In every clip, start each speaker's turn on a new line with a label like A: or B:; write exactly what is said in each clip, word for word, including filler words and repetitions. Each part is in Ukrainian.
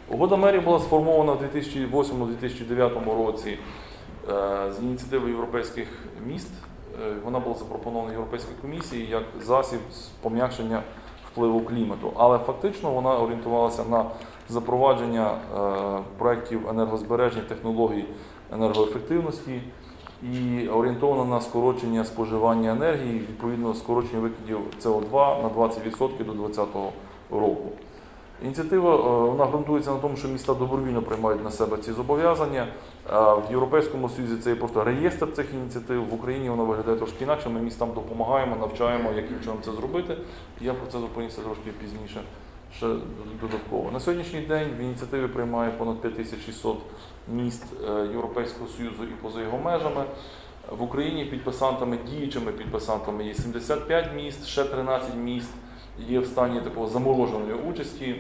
A: Угода мерів була сформована в дві тисячі восьмому - дві тисячі дев'ятому році з ініціативи європейських міст. Вона була запропонована Європейській комісії як засіб з пом'якшення впливу клімату. Але фактично вона орієнтувалася на запровадження проєктів енергозбереження, технологій енергоефективності і орієнтована на скорочення споживання енергії, відповідно скорочення викидів С О два на двадцять відсотків до двадцятого року. Ініціатива вона ґрунтується на тому, що міста добровільно приймають на себе ці зобов'язання. В Європейському Союзі це є просто реєстр цих ініціатив, в Україні вона виглядає трошки інакше, ми містам допомагаємо, навчаємо, яким чином це зробити. Я про це зупинюся трошки пізніше, ще додатково. На сьогоднішній день в ініціативі приймає понад п'ять тисяч шістсот міст Європейського Союзу і поза його межами. В Україні підписантами, діючими підписантами є сімдесят п'ять міст, ще тринадцять міст є в стані такого замороженої участі.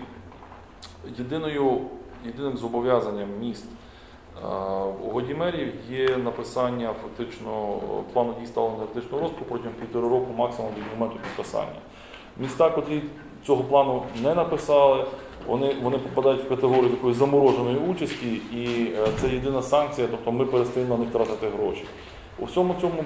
A: Єдиною, єдиним зобов'язанням міст в угоді мерів є написання фактично плану дій сталого енергетичного розвитку протягом півтора року максимум від моменту підписання. Міста, котрі цього плану не написали, вони, вони попадають в категорію такої замороженої участі, і це єдина санкція, тобто ми перестаємо на них тратити гроші. У всьому цьому,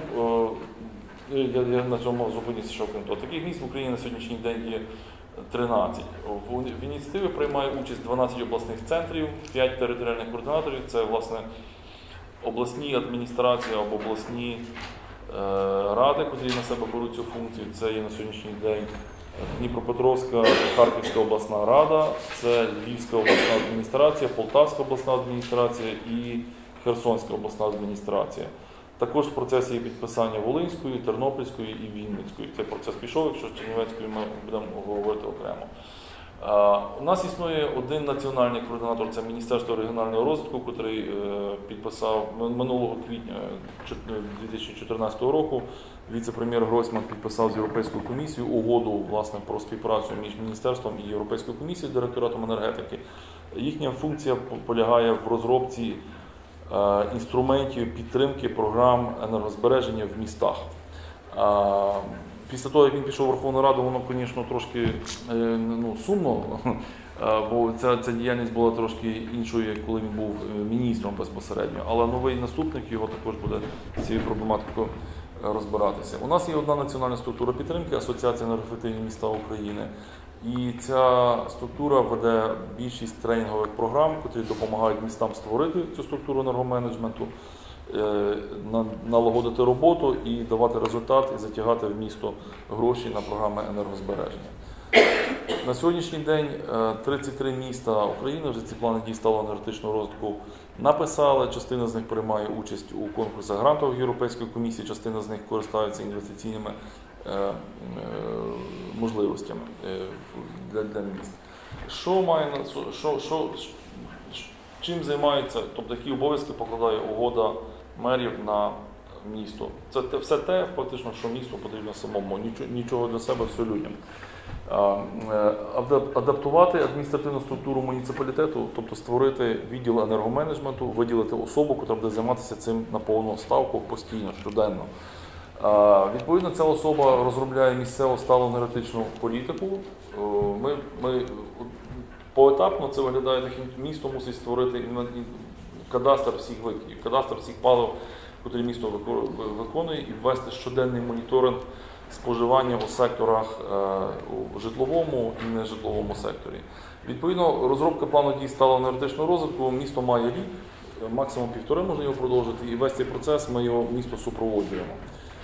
A: я, я на цьому зупинюся, що окрім того, таких міст в Україні на сьогоднішній день є тринадцять. В ініціативі приймає участь дванадцять обласних центрів, п'ять територіальних координаторів, це власне обласні адміністрації або обласні е, ради, які на себе беруть цю функцію. Це є на сьогоднішній день Дніпропетровська, Харківська обласна рада, це Львівська обласна адміністрація, Полтавська обласна адміністрація і Херсонська обласна адміністрація. Також в процесі є підписання Волинської, Тернопільської і Вінницької. Цей процес пішов, якщо з Чернівецькою ми будемо говорити окремо. У нас існує один національний координатор, це Міністерство регіонального розвитку, який підписав минулого квітня дві тисячі чотирнадцятого року. Віце-прем'єр Гройсман підписав з Європейською комісією угоду власне, про співпрацю між Міністерством і Європейською комісією, Директоратом енергетики. Їхня функція полягає в розробці інструментів підтримки програм енергозбереження в містах. Після того, як він пішов у Верховну Раду, воно, звісно, трошки ну, сумно, бо ця, ця діяльність була трошки іншою, коли він був міністром безпосередньо. Але новий наступник його також буде з цією проблематикою розбиратися. У нас є одна національна структура підтримки – Асоціація енергоефективні міста України. І ця структура веде більшість тренінгових програм, які допомагають містам створити цю структуру енергоменеджменту, налагодити роботу і давати результат, і затягати в місто гроші на програми енергозбереження. На сьогоднішній день тридцять три міста України вже ці плани дій сталого енергетичного розвитку написали, частина з них приймає участь у конкурсах грантових Європейської комісії, частина з них користується інвестиційними можливостями для, для міст. Що має, що, що, чим займається, тобто які обов'язки покладає угода мерів на місто? Це те, все те, фактично, що місту потрібно самому, нічого, нічого для себе, все людям. Адаптувати адміністративну структуру муніципалітету, тобто створити відділ енергоменеджменту, виділити особу, яка буде займатися цим на повну ставку постійно, щоденно. Відповідно, ця особа розробляє місцеву сталу енергетичну політику. Ми, ми поетапно це виглядає таким, місто мусить створити кадастр всіх викидів, кадастр всіх палив, які місто виконує, і ввести щоденний моніторинг споживання у секторах у житловому і нежитловому секторі. Відповідно, розробка плану дій сталого енергетичного розвитку місто має рік, максимум півтори можна його продовжити, і весь цей процес ми його місто супроводжуємо.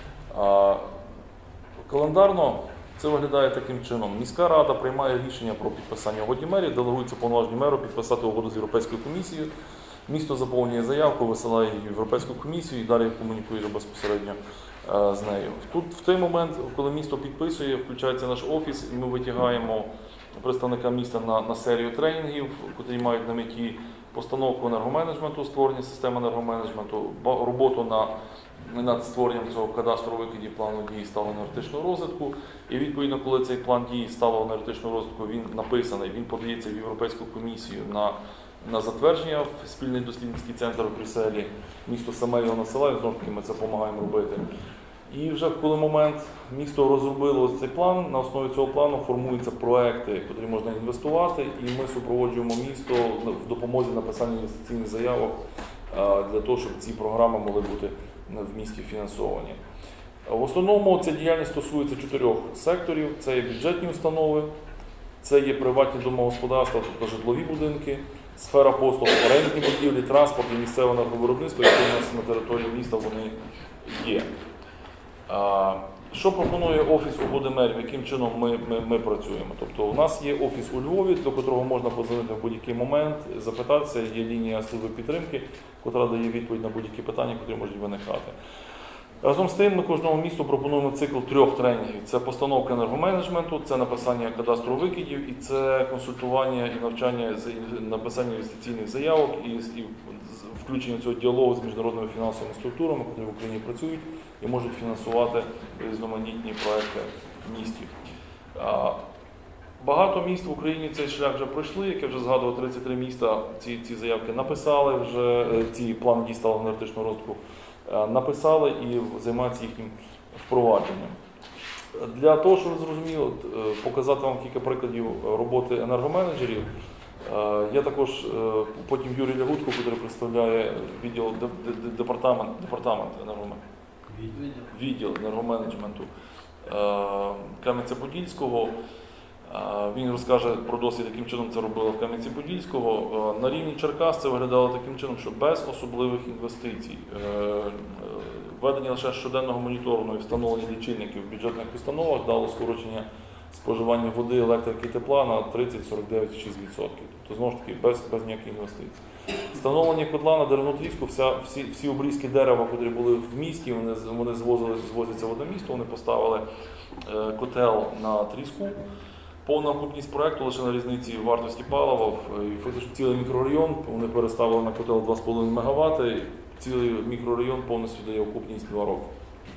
A: Календарно це виглядає таким чином. Міська рада приймає рішення про підписання угоди мерів, делегується повноваження меру підписати угоду з Європейською комісією. Місто заповнює заявку, висилає її в Європейську комісію і далі комунікує безпосередньо з нею. Тут, в той момент, коли місто підписує, включається наш офіс, і ми витягаємо представника міста на, на серію тренінгів, які мають на меті постановку енергоменеджменту, створення системи енергоменеджменту, роботу на, над створенням цього кадастру викидів плану дій сталого енергетичного розвитку. І відповідно, коли цей план дій сталого енергетичного розвитку він написаний, він подається в Європейську комісію на на затвердження в спільний дослідницький центр у Брюсселі. Місто саме його насилає, знову таки ми це допомагаємо робити. І вже коли момент місто розробило цей план, на основі цього плану формуються проекти, які можна інвестувати, і ми супроводжуємо місто в допомозі написання інвестиційних заявок для того, щоб ці програми могли бути в місті фінансовані. В основному ця діяльність стосується чотирьох секторів. Це є бюджетні установи, це є приватні домогосподарства, тобто житлові будинки, сфера послуг, орендні будівлі, транспорт і місцеве енерговиробництво, яке у нас на території міста вони є. Що пропонує Офіс угоди мерів, яким чином ми, ми, ми працюємо? Тобто у нас є офіс у Львові, до котрого можна подзвонити в будь-який момент, запитатися, є лінія служби підтримки, яка дає відповідь на будь-які питання, які можуть виникати. Разом з тим, ми кожному місту пропонуємо цикл трьох тренінгів. Це постановка енергоменеджменту, це написання кадастру викидів, і це консультування і навчання, написання інвестиційних заявок і, і включення цього діалогу з міжнародними фінансовими структурами, які в Україні працюють і можуть фінансувати різноманітні проекти в місті. Багато міст в Україні цей шлях вже пройшли, як я вже згадував, тридцять три міста ці, ці заявки написали, вже ці плани дій сталого енергетичного розвитку написали і займаються їхнім впровадженням. Для того, щоб ви зрозуміли, показати вам кілька прикладів роботи енергоменеджерів, я також, потім Юрій Лягутко, який представляє відділ, департамент, департамент енергоменеджменту, відділ енергоменеджменту Кам'янця-Подільського. Він розкаже про досвід, яким чином це робило в Кам'янці-Подільського. На рівні Черкас це виглядало таким чином, що без особливих інвестицій. Введення лише щоденного моніторингу і встановлення лічильників в бюджетних установах дало скорочення споживання води, електрики і тепла на тридцять сорок дев'ять цілих шість десятих відсотка. Тобто, знову ж таки, без, без ніяких інвестицій. Встановлення котла на деревну тріску, вся, всі, всі обрізки дерева, які були в місті, вони, вони звозили, звозяться в одне місто, вони поставили е, котел на тріску. Повна окупність проєкту лише на різниці вартості палива, і фактично цілий мікрорайон, вони переставили на котел два з половиною мегаватти, цілий мікрорайон повністю дає окупність два роки.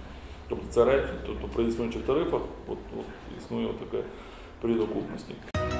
A: Тобто це речі, тобто при існуючих тарифах от, от, існує таке період окупності.